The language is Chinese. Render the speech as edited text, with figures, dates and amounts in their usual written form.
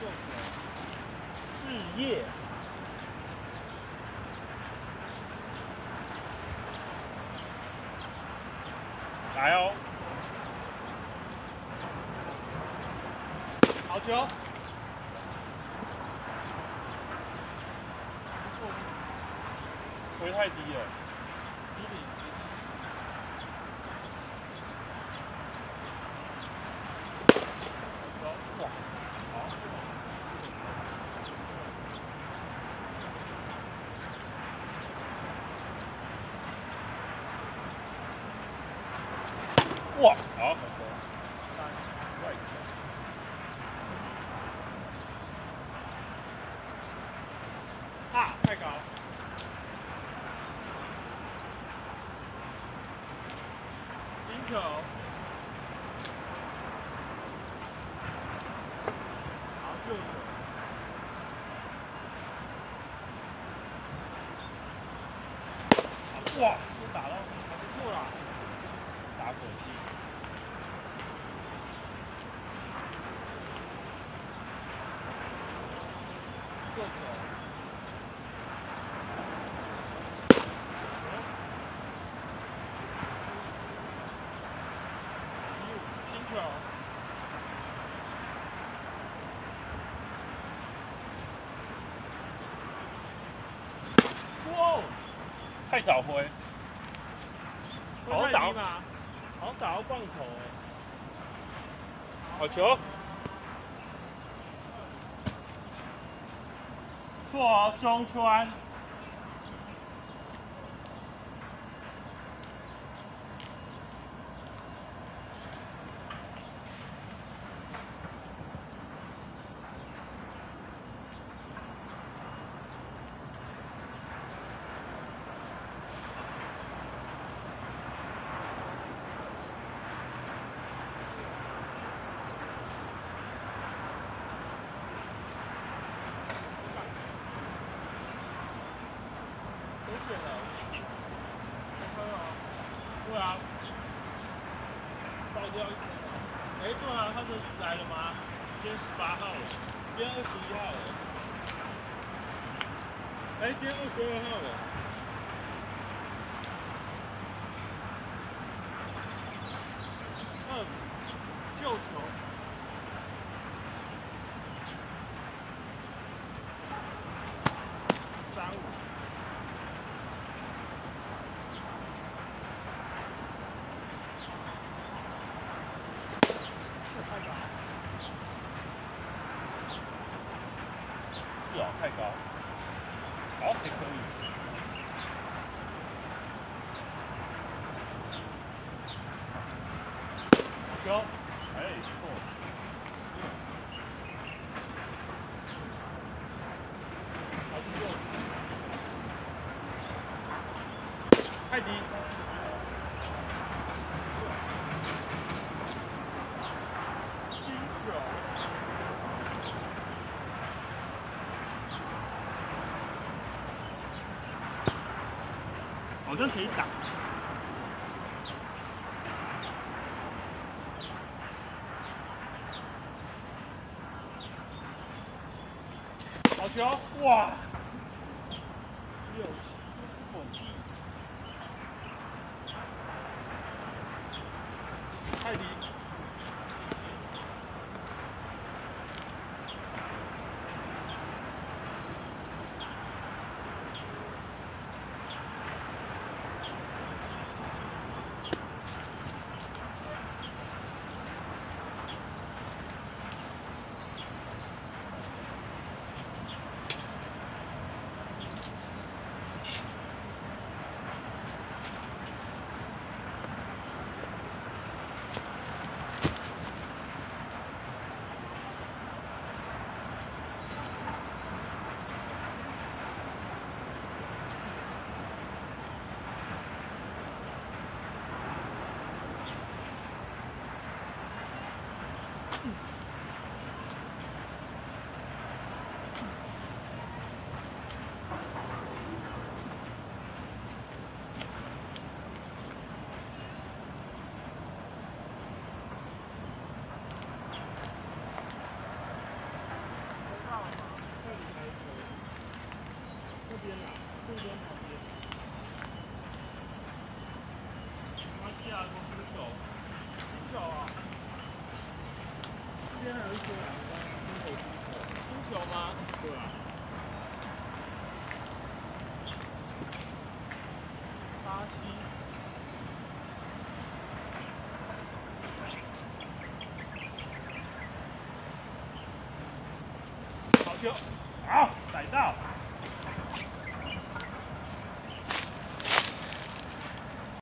日夜。来哦，好球，回太低了，哇，好，哇，好，外球，啊，太高。球，好救球，哇，有打到，还不错啦，打火机，救球，新球。哇！太早挥，好像打到，好像打到棒头哎。好球！错哦，中川。都剪了，喝哦。对啊，倒掉一颗。哎，对啊，他们来了吗？今天18号了，今天21号了。哎，今天22号了。救球。35。太高。是哦，太高。好，还可以。球，哎，错。还是右。太低。金球。好像可以打。好球！哇！6稳定。太低。 边啊，路边旁边。马来西亚公司球，足球啊。这边还有一些足球吗？对啊。巴西。好球！好，逮到。